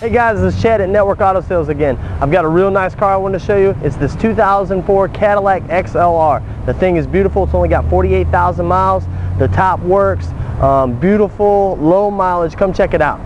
Hey guys, this is Chad at Network Auto Sales again. I've got a real nice car I want to show you. It's this 2004 Cadillac XLR. The thing is beautiful. It's only got 48,000 miles. The top works. Beautiful, low mileage. Come check it out.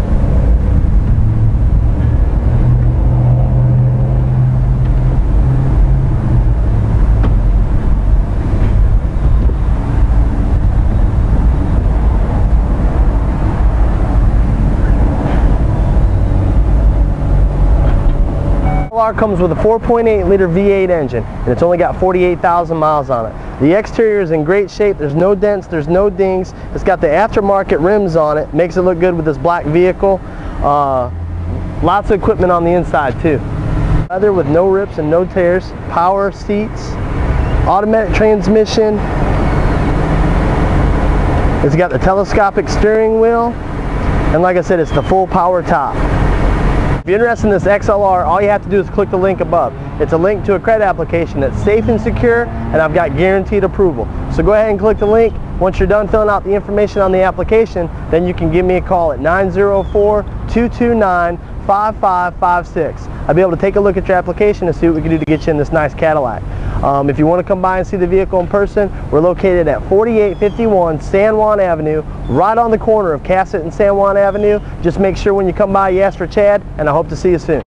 Comes with a 4.8 liter V8 engine, and it's only got 48,000 miles on it. The exterior is in great shape. There's no dents, there's no dings. It's got the aftermarket rims on it. Makes it look good with this black vehicle. Lots of equipment on the inside too. Leather with no rips and no tears. Power seats. Automatic transmission. It's got the telescopic steering wheel. And like I said, it's the full power top. If you're interested in this XLR, all you have to do is click the link above. It's a link to a credit application that's safe and secure, and I've got guaranteed approval. So go ahead and click the link. Once you're done filling out the information on the application, then you can give me a call at 904-229-5556. I'll be able to take a look at your application and see what we can do to get you in this nice Cadillac. If you want to come by and see the vehicle in person, we're located at 4851 San Juan Avenue, right on the corner of Cassett and San Juan Avenue. Just make sure when you come by you ask for Chad, and I hope to see you soon.